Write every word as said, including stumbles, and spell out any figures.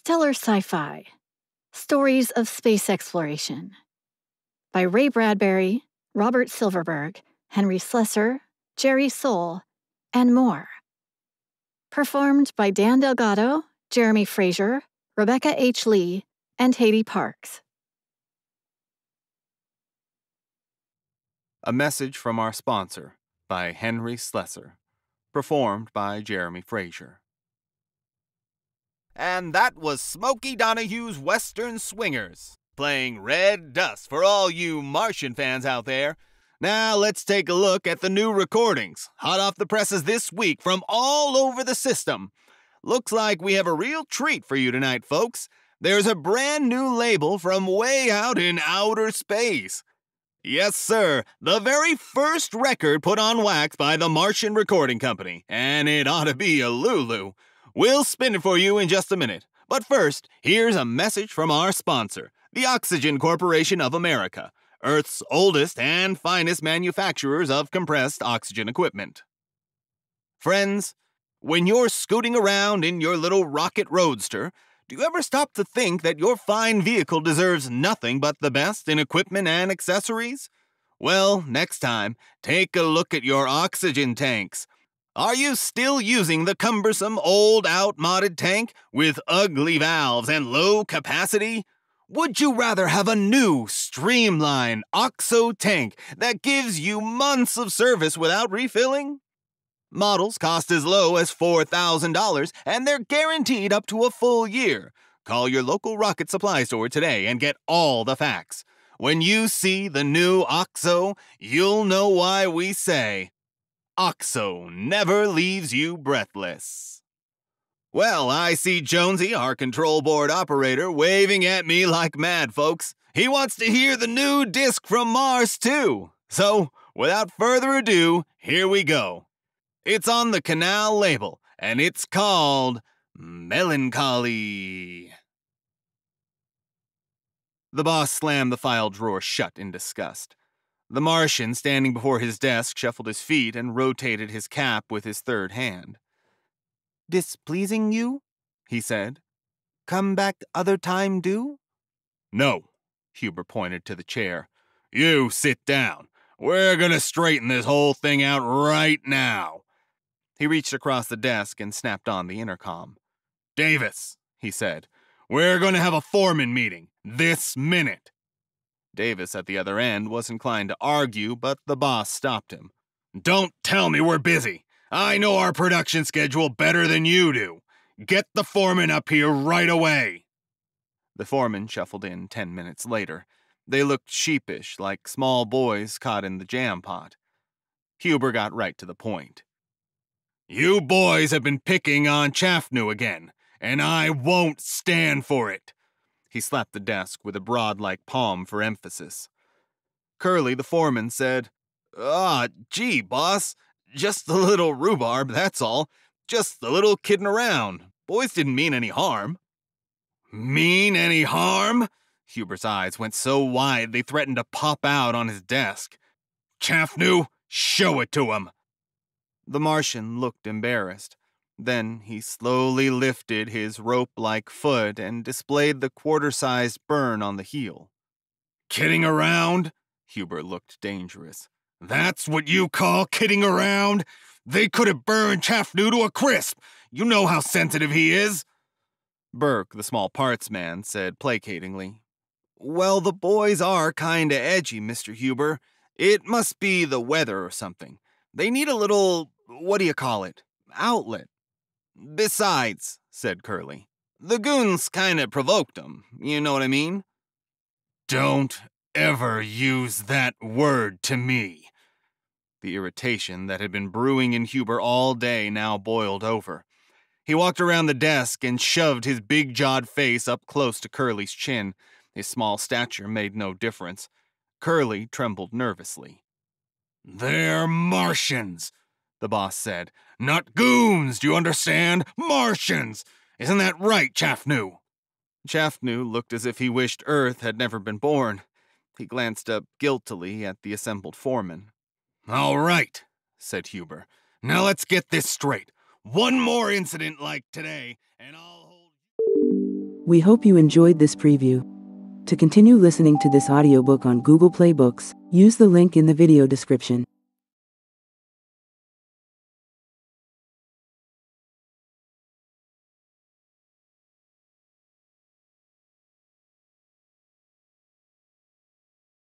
Stellar Sci-Fi, Stories of Space Exploration, by Ray Bradbury, Robert Silverberg, Henry Slesar, Jerry Sohl, and more. Performed by Dan Delgado, Jeremy Frazier, Rebecca H. Lee, and Hedy Parks. A Message from Our Sponsor by Henry Slesar. Performed by Jeremy Frazier. And that was Smokey Donahue's Western Swingers, playing Red Dust for all you Martian fans out there. Now let's take a look at the new recordings, hot off the presses this week from all over the system. Looks like we have a real treat for you tonight, folks. There's a brand new label from way out in outer space. Yes, sir, the very first record put on wax by the Martian Recording Company, and it ought to be a Lulu. We'll spin it for you in just a minute, but first, here's a message from our sponsor, the Oxygen Corporation of America, Earth's oldest and finest manufacturers of compressed oxygen equipment. Friends, when you're scooting around in your little rocket roadster, do you ever stop to think that your fine vehicle deserves nothing but the best in equipment and accessories? Well, next time, take a look at your oxygen tanks. Are you still using the cumbersome, old, outmoded tank with ugly valves and low capacity? Would you rather have a new, streamlined OXO tank that gives you months of service without refilling? Models cost as low as four thousand dollars, and they're guaranteed up to a full year. Call your local rocket supply store today and get all the facts. When you see the new OXO, you'll know why we say, OXO never leaves you breathless. Well, I see Jonesy, our control board operator, waving at me like mad, folks. He wants to hear the new disc from Mars, too. So, without further ado, here we go. It's on the Canal label, and it's called Melancholy. The boss slammed the file drawer shut in disgust. The Martian, standing before his desk, shuffled his feet and rotated his cap with his third hand. "Displeasing you?" he said. "Come back other time, do?" "No," Huber pointed to the chair. "You sit down. We're gonna straighten this whole thing out right now." He reached across the desk and snapped on the intercom. "Davis," he said, "we're going to have a foreman meeting, this minute." Davis, at the other end, was inclined to argue, but the boss stopped him. "Don't tell me we're busy. I know our production schedule better than you do. Get the foreman up here right away." The foreman shuffled in ten minutes later. They looked sheepish, like small boys caught in the jam pot. Huber got right to the point. "You boys have been picking on Chaffnew again, and I won't stand for it." He slapped the desk with a broad-like palm for emphasis. Curly, the foreman, said, "Ah, gee, boss, just a little rhubarb, that's all. Just a little kidding around. Boys didn't mean any harm." "Mean any harm?" Huber's eyes went so wide they threatened to pop out on his desk. "Chaffnew, show it to him." The Martian looked embarrassed. Then he slowly lifted his rope-like foot and displayed the quarter-sized burn on the heel. "Kidding around?" Huber looked dangerous. "That's what you call kidding around? They could have burned Chaffnew to a crisp. You know how sensitive he is." Burke, the small parts man, said placatingly, "Well, the boys are kinda edgy, Mister Huber. It must be the weather or something. They need a little, what do you call it, outlet." "Besides," said Curly, "the goons kinda provoked them, you know what I mean?" "Don't ever use that word to me." The irritation that had been brewing in Huber all day now boiled over. He walked around the desk and shoved his big-jawed face up close to Curly's chin. His small stature made no difference. Curly trembled nervously. "They're Martians," the boss said. "Not goons, do you understand? Martians! Isn't that right, Chaffnew?" Chaffnew looked as if he wished Earth had never been born. He glanced up guiltily at the assembled foreman. "All right," said Huber. "Now let's get this straight. One more incident like today, and I'll hold..." We hope you enjoyed this preview. To continue listening to this audiobook on Google Play Books, use the link in the video description.